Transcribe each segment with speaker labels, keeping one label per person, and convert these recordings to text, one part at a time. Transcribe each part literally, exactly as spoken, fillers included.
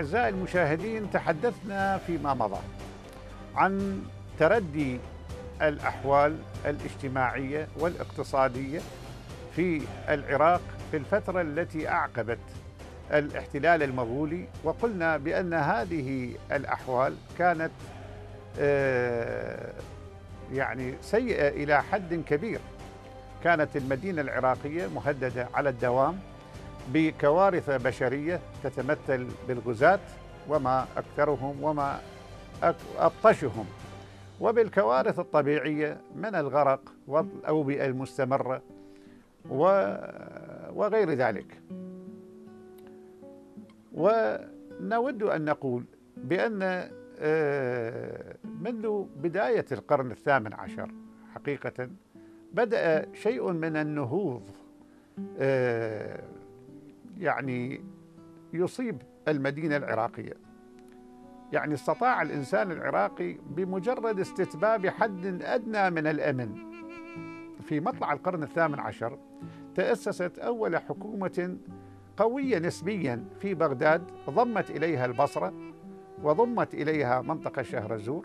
Speaker 1: أعزائي المشاهدين، تحدثنا فيما مضى عن تردي الأحوال الاجتماعية والاقتصادية في العراق في الفترة التي أعقبت الاحتلال المغولي، وقلنا بأن هذه الأحوال كانت يعني سيئة إلى حد كبير. كانت المدينة العراقية مهددة على الدوام بكوارث بشرية تتمثل بالغزاة وما أكثرهم وما أبطشهم، وبالكوارث الطبيعية من الغرق والأوبئة المستمرة وغير ذلك. ونود أن نقول بأن منذ بداية القرن الثامن عشر حقيقة بدأ شيء من النهوض يعني يصيب المدينة العراقية. يعني استطاع الإنسان العراقي بمجرد استتباب حد أدنى من الأمن. في مطلع القرن الثامن عشر تأسست أول حكومة قوية نسبيا في بغداد، ضمت إليها البصرة وضمت إليها منطقة شهرزور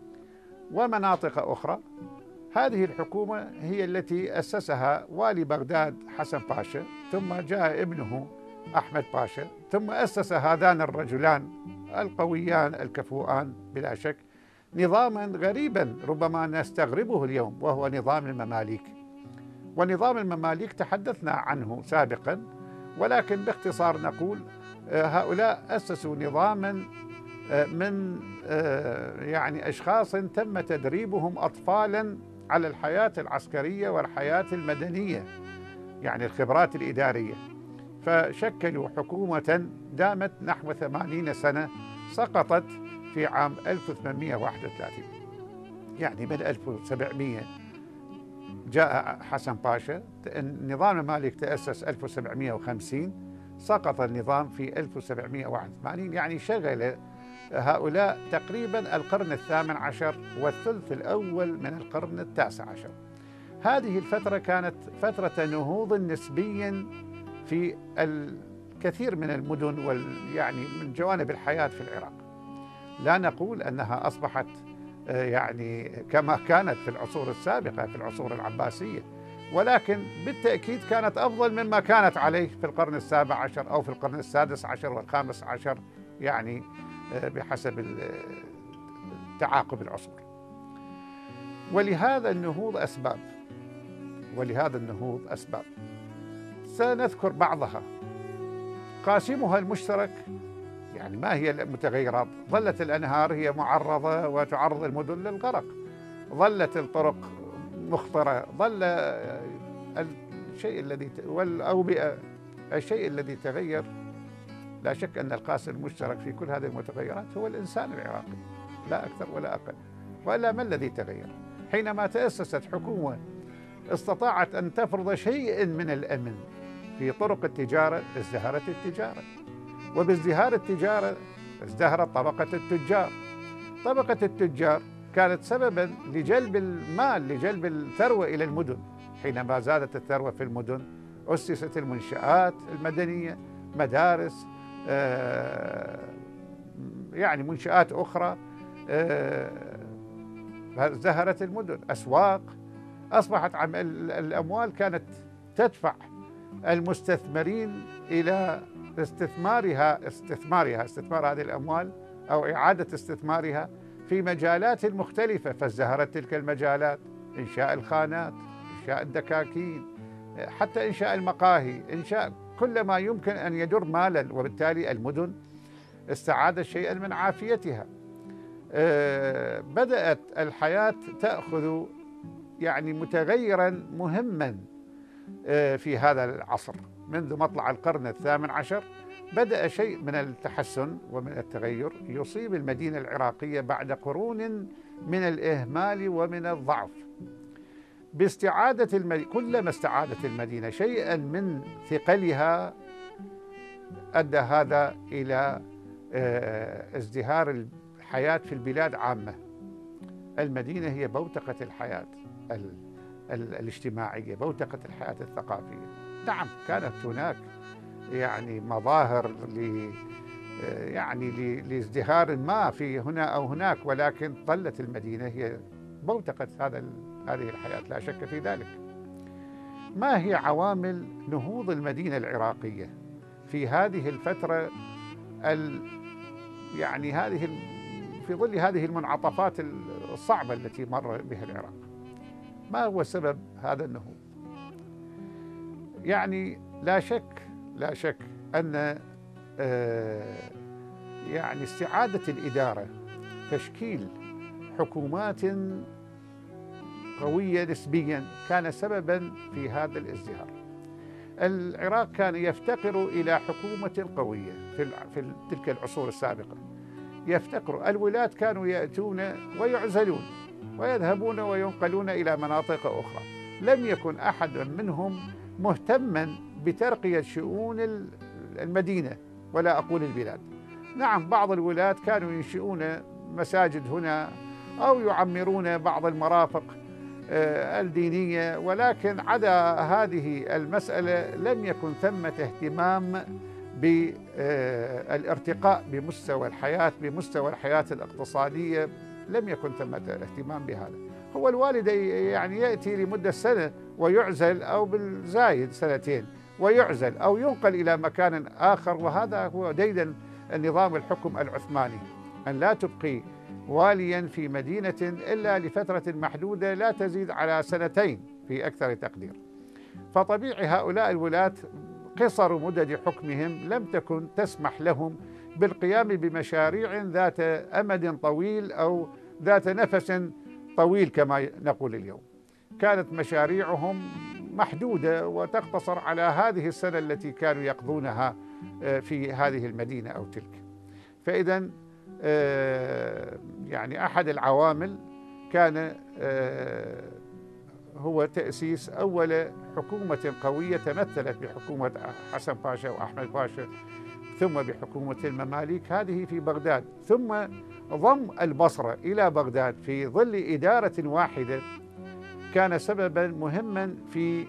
Speaker 1: ومناطق أخرى. هذه الحكومة هي التي أسسها والي بغداد حسن باشا، ثم جاء ابنه أحمد باشا، ثم أسس هذان الرجلان القويان الكفؤان بلا شك نظاما غريبا ربما نستغربه اليوم، وهو نظام المماليك. ونظام المماليك تحدثنا عنه سابقا، ولكن باختصار نقول هؤلاء أسسوا نظاما من يعني أشخاص تم تدريبهم أطفالا على الحياة العسكرية والحياة المدنية، يعني الخبرات الإدارية. فشكلوا حكومة دامت نحو ثمانين سنة، سقطت في عام ألف وثمانمئة وواحد وثلاثين. يعني من ألف وسبعمئة جاء حسن باشا، النظام المماليك تأسس ألف وسبعمئة وخمسين، سقط النظام في ألف وسبعمئة وواحد وثمانين. يعني شغل هؤلاء تقريبا القرن الثامن عشر والثلث الأول من القرن التاسع عشر. هذه الفترة كانت فترة نهوض نسبيا في الكثير من المدن وال يعني من جوانب الحياة في العراق. لا نقول أنها أصبحت يعني كما كانت في العصور السابقة في العصور العباسية، ولكن بالتأكيد كانت أفضل مما كانت عليه في القرن السابع عشر أو في القرن السادس عشر والخامس عشر، يعني بحسب تعاقب العصور. ولهذا النهوض أسباب ولهذا النهوض أسباب سنذكر بعضها. قاسمها المشترك، يعني ما هي المتغيرات؟ ظلت الأنهار هي معرضة وتعرض المدن للغرق، ظلت الطرق مخطرة، ظل الشيء الذي والأوبئة. الشيء الذي تغير لا شك أن القاسم المشترك في كل هذه المتغيرات هو الإنسان العراقي، لا أكثر ولا أقل. وإلا ما الذي تغير؟ حينما تأسست حكومة استطاعت أن تفرض شيء من الأمن في طرق التجارة، ازدهرت التجارة، وبازدهار التجارة ازدهرت طبقة التجار. طبقة التجار كانت سببا لجلب المال، لجلب الثروة إلى المدن. حينما زادت الثروة في المدن أسست المنشآت المدنية، مدارس، آه يعني منشآت أخرى، آه ازدهرت المدن، أسواق. أصبحت الأموال كانت تدفع المستثمرين إلى استثمارها استثمارها استثمار هذه الأموال أو إعادة استثمارها في مجالات مختلفة. فازدهرت تلك المجالات، إنشاء الخانات، إنشاء الدكاكين، حتى إنشاء المقاهي، إنشاء كل ما يمكن أن يدر مالا، وبالتالي المدن استعادت شيئا من عافيتها. بدأت الحياة تأخذ يعني متغيرا مهما في هذا العصر. منذ مطلع القرن الثامن عشر بدأ شيء من التحسن ومن التغير يصيب المدينة العراقية بعد قرون من الإهمال ومن الضعف. باستعادة المدينة، كلما استعادت المدينة شيئا من ثقلها أدى هذا إلى ازدهار الحياة في البلاد عامة. المدينة هي بوتقة الحياة الاجتماعية، بوتقة الحياة الثقافية. نعم كانت هناك يعني مظاهر يعني لازدهار ما في هنا أو هناك، ولكن ظلت المدينة هي بوتقة هذا هذه الحياة لا شك في ذلك. ما هي عوامل نهوض المدينة العراقية في هذه الفترة ال يعني هذه في ظل هذه المنعطفات الصعبة التي مر بها العراق؟ ما هو سبب هذا النهوض؟ يعني لا شك لا شك أن يعني استعادة الإدارة، تشكيل حكومات قوية نسبيا كان سببا في هذا الازدهار. العراق كان يفتقر إلى حكومة قوية في في تلك العصور السابقة، يفتقر. الولاة كانوا يأتون ويعزلون ويذهبون وينقلون إلى مناطق أخرى، لم يكن أحد منهم مهتما بترقية شؤون المدينة ولا أقول البلاد. نعم، بعض الولاة كانوا ينشئون مساجد هنا أو يعمرون بعض المرافق الدينية، ولكن عدا هذه المسألة لم يكن ثمة اهتمام بالارتقاء بمستوى الحياة بمستوى الحياة الاقتصادية، لم يكن ثمة اهتمام بهذا. هو الوالد يعني يأتي لمدة سنة ويعزل، أو بالزايد سنتين ويعزل أو ينقل إلى مكان آخر، وهذا هو ديدن النظام الحكم العثماني، أن لا تبقي واليا في مدينة إلا لفترة محدودة لا تزيد على سنتين في أكثر تقدير. فطبيعي هؤلاء الولاة قصر مدد حكمهم لم تكن تسمح لهم بالقيام بمشاريع ذات أمد طويل أو ذات نفس طويل كما نقول اليوم. كانت مشاريعهم محدودة وتقتصر على هذه السنة التي كانوا يقضونها في هذه المدينة أو تلك. فإذا يعني أحد العوامل كان هو تأسيس أول حكومة قوية تمثلت بحكومة حسن باشا وأحمد باشا، ثم بحكومة المماليك هذه في بغداد، ثم ضم البصرة إلى بغداد في ظل إدارة واحدة، كان سببا مهما في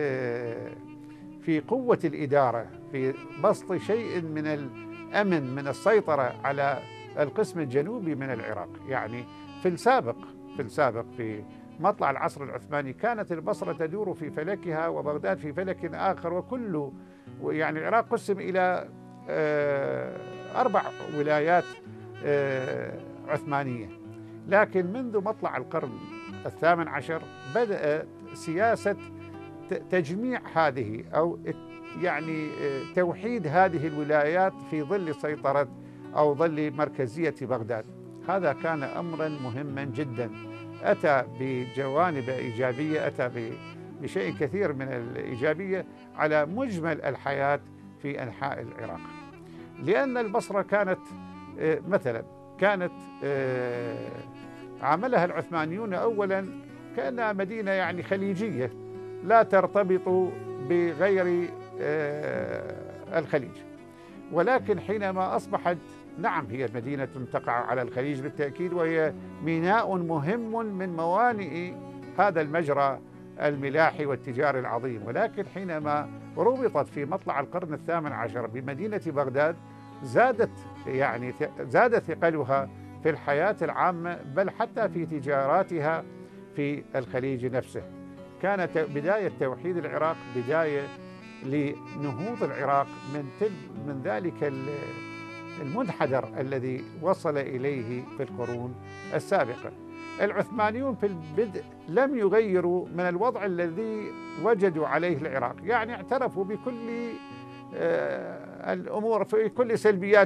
Speaker 1: في قوة الإدارة، في بسط شيء من الأمن من السيطرة على القسم الجنوبي من العراق. يعني في السابق في السابق في مطلع العصر العثماني كانت البصرة تدور في فلكها وبغداد في فلك آخر، وكل يعني العراق قسم إلى أربع ولايات عثمانية. لكن منذ مطلع القرن الثامن عشر بدأ سياسة تجميع هذه أو يعني توحيد هذه الولايات في ظل سيطرة أو ظل مركزية بغداد. هذا كان أمرا مهما جدا، أتى بجوانب إيجابية، أتى بشيء كثير من الإيجابية على مجمل الحياة في أنحاء العراق. لأن البصرة كانت مثلا كانت عملها العثمانيون أولا كأنها مدينة يعني خليجية لا ترتبط بغير الخليج، ولكن حينما أصبحت نعم هي مدينة تقع على الخليج بالتأكيد، وهي ميناء مهم من موانئ هذا المجرى الملاحي والتجاري العظيم، ولكن حينما ربطت في مطلع القرن الثامن عشر بمدينة بغداد زادت يعني زاد ثقلها في الحياة العامة، بل حتى في تجاراتها في الخليج نفسه. كانت بداية توحيد العراق بداية لنهوض العراق من تل من ذلك المنحدر الذي وصل إليه في القرون السابقة. العثمانيون في البدء لم يغيروا من الوضع الذي وجدوا عليه العراق، يعني اعترفوا بكل الأمور في كل سلبيات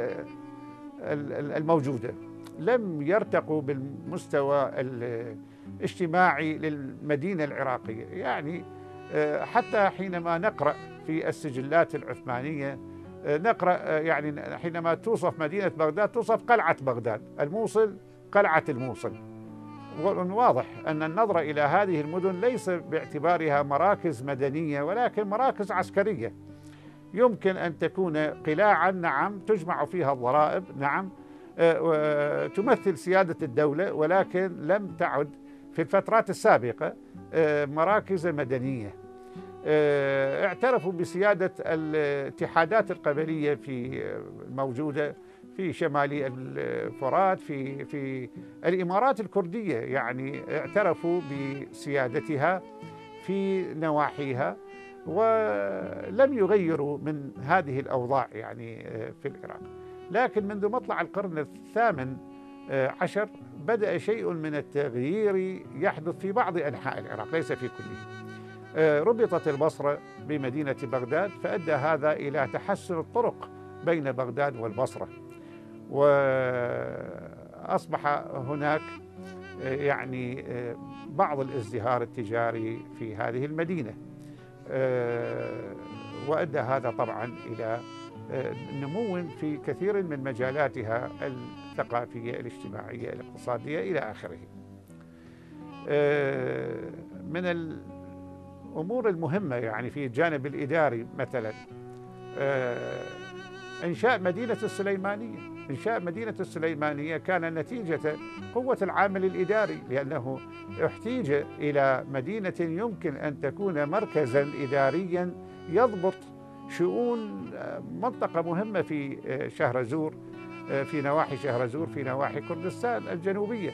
Speaker 1: الموجودة، لم يرتقوا بالمستوى الاجتماعي للمدينة العراقية. يعني حتى حينما نقرأ في السجلات العثمانية نقرأ يعني حينما توصف مدينة بغداد توصف قلعة بغداد، الموصل قلعة الموصل. واضح أن النظر إلى هذه المدن ليس باعتبارها مراكز مدنية ولكن مراكز عسكرية، يمكن أن تكون قلاعا نعم تجمع فيها الضرائب نعم تمثل سيادة الدولة، ولكن لم تعد في الفترات السابقة مراكز مدنية. اعترفوا بسيادة الاتحادات القبلية في الموجودة في شمال الفرات، في في الإمارات الكردية، يعني اعترفوا بسيادتها في نواحيها، ولم يغيروا من هذه الأوضاع يعني في العراق. لكن منذ مطلع القرن الثامن عشر بدأ شيء من التغيير يحدث في بعض أنحاء العراق ليس في كله. ربطت البصرة بمدينة بغداد، فأدى هذا إلى تحسن الطرق بين بغداد والبصرة، وأصبح هناك يعني بعض الازدهار التجاري في هذه المدينة، وأدى هذا طبعا إلى نمو في كثير من مجالاتها الثقافية الاجتماعية الاقتصادية إلى آخره. من الأمور المهمة يعني في الجانب الإداري مثلا إنشاء مدينة السليمانية. إنشاء مدينة السليمانية كان نتيجة قوة العامل الإداري، لأنه احتيج إلى مدينة يمكن أن تكون مركزا إداريا يضبط شؤون منطقة مهمة في شهرزور، في نواحي شهرزور، في نواحي كردستان الجنوبية.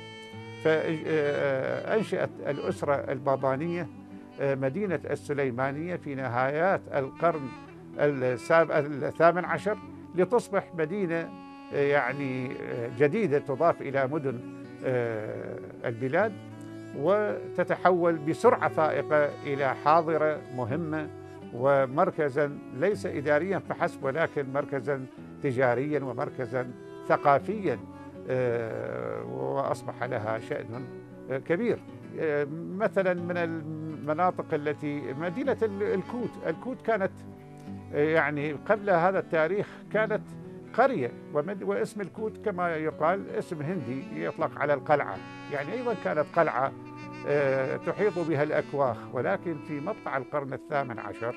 Speaker 1: فأنشأت الأسرة البابانية مدينة السليمانية في نهايات القرن الثامن عشر لتصبح مدينة يعني جديدة تضاف إلى مدن البلاد، وتتحول بسرعة فائقة إلى حاضرة مهمة ومركزا ليس إداريا فحسب، ولكن مركزا تجاريا ومركزا ثقافيا، وأصبح لها شأن كبير. مثلا من المناطق التي مدينة الكوت. الكوت كانت يعني قبل هذا التاريخ كانت قرية، واسم الكوت كما يقال اسم هندي يطلق على القلعة، يعني أيضا كانت قلعة تحيط بها الأكواخ. ولكن في مطلع القرن الثامن عشر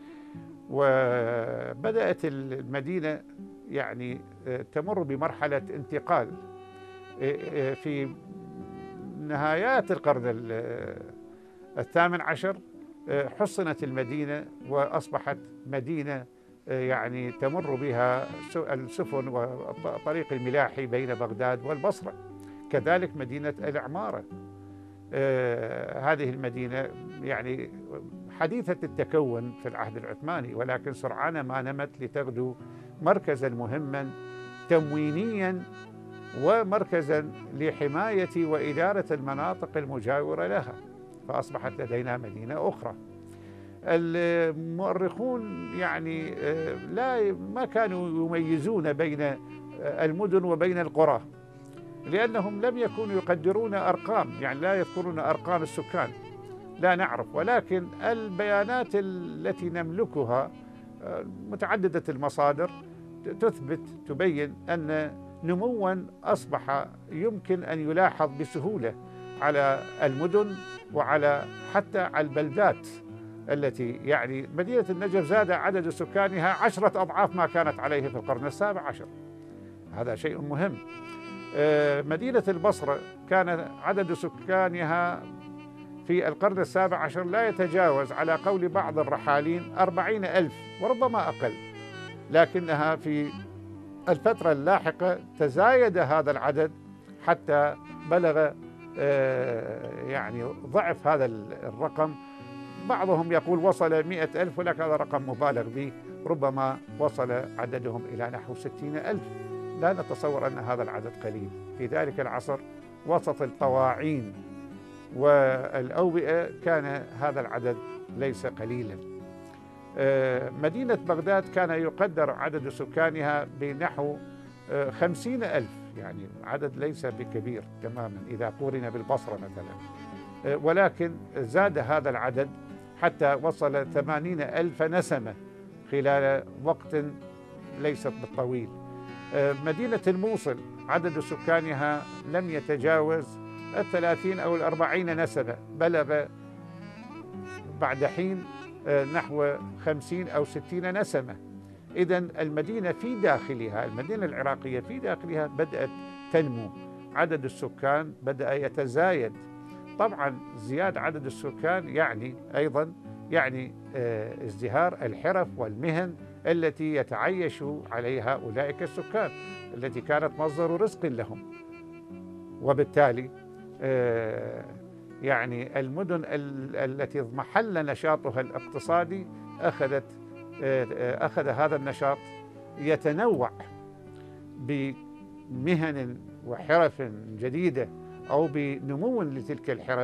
Speaker 1: وبدأت المدينة يعني تمر بمرحلة انتقال. في نهايات القرن الثامن عشر حصنت المدينة وأصبحت مدينة يعني تمر بها السفن والطريق الملاحي بين بغداد والبصرة. كذلك مدينة العمارة، هذه المدينة يعني حديثة التكون في العهد العثماني، ولكن سرعان ما نمت لتغدو مركزا مهما تموينيا ومركزا لحماية وإدارة المناطق المجاورة لها، فأصبحت لدينا مدينة أخرى. المؤرخون يعني لا ما كانوا يميزون بين المدن وبين القرى، لأنهم لم يكونوا يقدرون أرقام، يعني لا يذكرون أرقام السكان، لا نعرف. ولكن البيانات التي نملكها متعددة المصادر تثبت تبين أن نموا أصبح يمكن أن يلاحظ بسهولة على المدن وعلى حتى على البلدات التي يعني مدينة النجف زاد عدد سكانها عشرة أضعاف ما كانت عليه في القرن السابع عشر. هذا شيء مهم. مدينة البصرة كان عدد سكانها في القرن السابع عشر لا يتجاوز على قول بعض الرحالين أربعين ألف وربما أقل، لكنها في الفترة اللاحقة تزايد هذا العدد حتى بلغ يعني ضعف هذا الرقم. بعضهم يقول وصل مئة ألف، ولكن هذا رقم مبالغ به، ربما وصل عددهم إلى نحو ستين ألف. لا نتصور أن هذا العدد قليل في ذلك العصر. وسط الطواعين والأوبئة كان هذا العدد ليس قليلا. مدينة بغداد كان يقدر عدد سكانها بنحو خمسين ألف، يعني عدد ليس بكبير تماما إذا قورن بالبصرة مثلا، ولكن زاد هذا العدد حتى وصل ثمانين ألف نسمة خلال وقت ليست بالطويل. مدينة الموصل عدد سكانها لم يتجاوز الثلاثين أو الأربعين نسمة، بلغ بعد حين نحو خمسين أو ستين نسمة. إذن المدينة في داخلها، المدينة العراقية في داخلها بدأت تنمو، عدد السكان بدأ يتزايد. طبعا زيادة عدد السكان يعني أيضا يعني ازدهار الحرف والمهن التي يتعايش عليها أولئك السكان التي كانت مصدر رزق لهم. وبالتالي يعني المدن التي اضمحل نشاطها الاقتصادي أخذت أخذ هذا النشاط يتنوع بمهن وحرف جديدة أو بنمو لتلك الحرف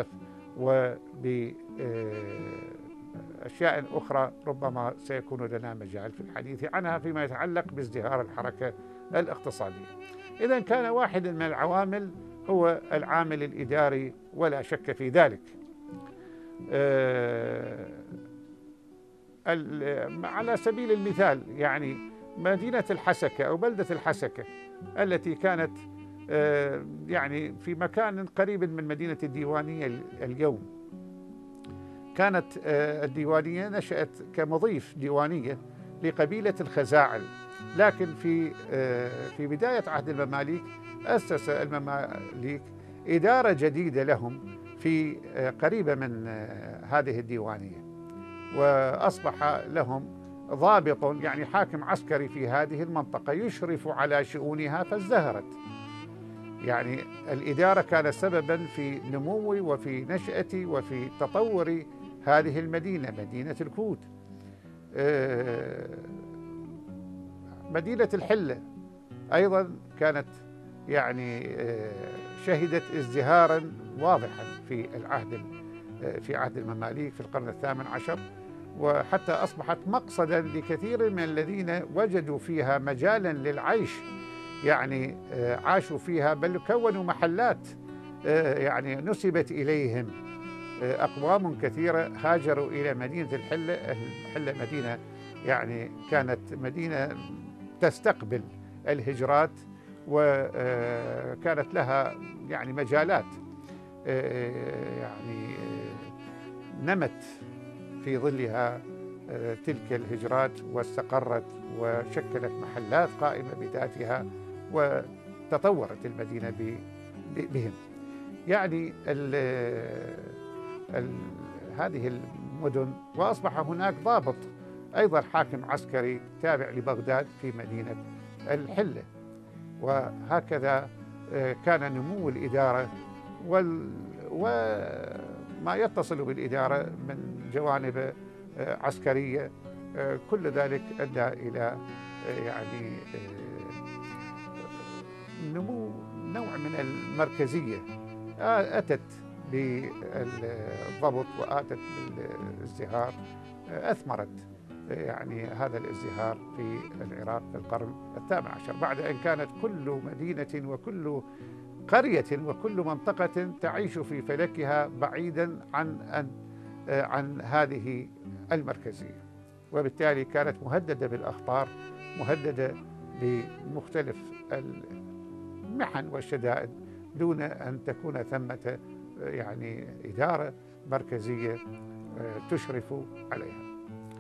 Speaker 1: وبأشياء أخرى ربما سيكون لنا مجال في الحديث عنها فيما يتعلق بازدهار الحركة الاقتصادية. إذن كان واحد من العوامل هو العامل الإداري ولا شك في ذلك. على سبيل المثال يعني مدينة الحسكة أو بلدة الحسكة التي كانت يعني في مكان قريب من مدينة الديوانية اليوم، كانت الديوانية نشأت كمضيف ديوانية لقبيلة الخزاعل، لكن في في بداية عهد المماليك أسس المماليك إدارة جديدة لهم في قريبة من هذه الديوانية، وأصبح لهم ضابط يعني حاكم عسكري في هذه المنطقة يشرف على شؤونها فازدهرت. يعني الإدارة كانت سببا في نمو وفي نشأة وفي تطور هذه المدينة، مدينة الكوت. مدينة الحلة أيضا كانت يعني شهدت ازدهارا واضحا في العهد في عهد المماليك في القرن الثامن عشر، وحتى أصبحت مقصدا لكثير من الذين وجدوا فيها مجالا للعيش، يعني عاشوا فيها بل كونوا محلات يعني نسبت إليهم. أقوام كثيرة هاجروا إلى مدينة الحلة. الحلة مدينة يعني كانت مدينة تستقبل الهجرات، وكانت لها يعني مجالات يعني نمت في ظلها تلك الهجرات واستقرت وشكلت محلات قائمة بذاتها وتطورت المدينة بهم. يعني ال ال هذه المدن، وأصبح هناك ضابط أيضا حاكم عسكري تابع لبغداد في مدينة الحلة. وهكذا كان نمو الإدارة وما يتصل بالإدارة من جوانب عسكرية، كل ذلك أدى إلى يعني نمو نوع من المركزية أتت بالضبط وآتت بالازدهار، أثمرت يعني هذا الازدهار في العراق في القرن الثامن عشر، بعد أن كانت كل مدينة وكل قرية وكل منطقة تعيش في فلكها بعيدا عن أن عن هذه المركزية، وبالتالي كانت مهددة بالأخطار، مهددة بمختلف المحن والشدائد دون أن تكون ثمة يعني إدارة مركزية تشرف عليها.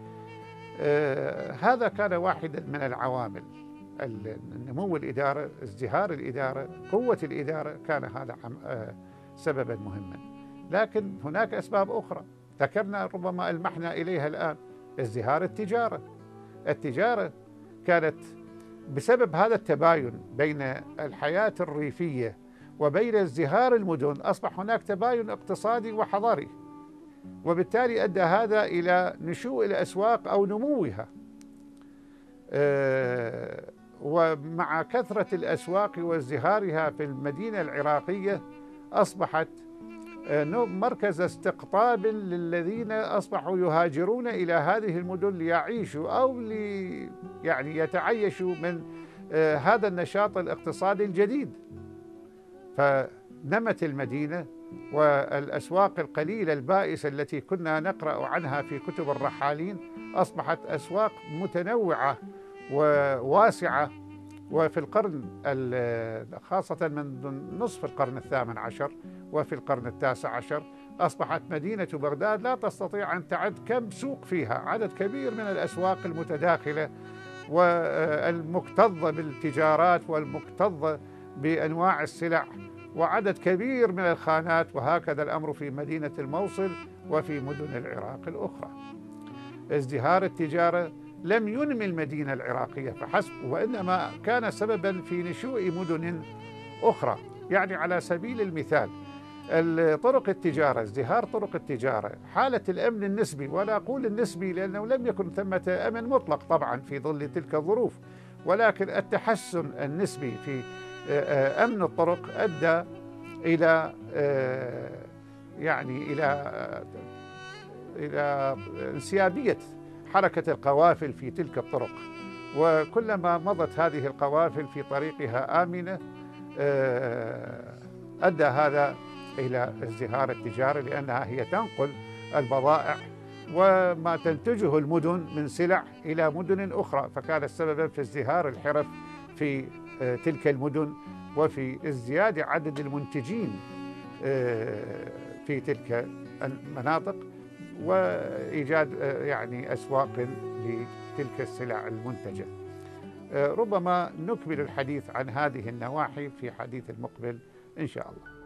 Speaker 1: هذا كان واحدا من العوامل، نمو الإدارة، ازدهار الإدارة، قوة الإدارة، كان هذا سببا مهما. لكن هناك أسباب أخرى ذكرنا ربما ألمحنا إليها الآن، ازدهار التجارة. التجارة كانت بسبب هذا التباين بين الحياة الريفية وبين ازدهار المدن، أصبح هناك تباين اقتصادي وحضاري، وبالتالي أدى هذا إلى نشوء الأسواق أو نموها. أه ومع كثرة الأسواق وازدهارها في المدينة العراقية أصبحت مركز استقطاب للذين أصبحوا يهاجرون إلى هذه المدن ليعيشوا أو لي يعني يتعيشوا من هذا النشاط الاقتصادي الجديد. فنمت المدينة، والأسواق القليلة البائسة التي كنا نقرأ عنها في كتب الرحالين أصبحت أسواق متنوعة وواسعة. وفي القرن خاصة من نصف القرن الثامن عشر وفي القرن التاسع عشر أصبحت مدينة بغداد لا تستطيع أن تعد كم سوق فيها، عدد كبير من الأسواق المتداخلة والمكتظة بالتجارات والمكتظة بأنواع السلع، وعدد كبير من الخانات. وهكذا الأمر في مدينة الموصل وفي مدن العراق الأخرى. ازدهار التجارة لم ينمي المدينة العراقية فحسب، وإنما كان سببا في نشوء مدن أخرى. يعني على سبيل المثال طرق التجارة، ازدهار طرق التجارة، حالة الأمن النسبي، ولا أقول النسبي لأنه لم يكن ثمة أمن مطلق طبعا في ظل تلك الظروف، ولكن التحسن النسبي في أمن الطرق أدى إلى يعني إلى إلى انسيابية حركة القوافل في تلك الطرق، وكلما مضت هذه القوافل في طريقها آمنة أدى هذا إلى ازدهار التجارة، لأنها هي تنقل البضائع وما تنتجه المدن من سلع إلى مدن أخرى، فكان سببا في ازدهار الحرف في تلك المدن وفي ازدياد عدد المنتجين في تلك المناطق، وإيجاد يعني أسواق لتلك السلع المنتجة. ربما نكمل الحديث عن هذه النواحي في حديث المقبل إن شاء الله.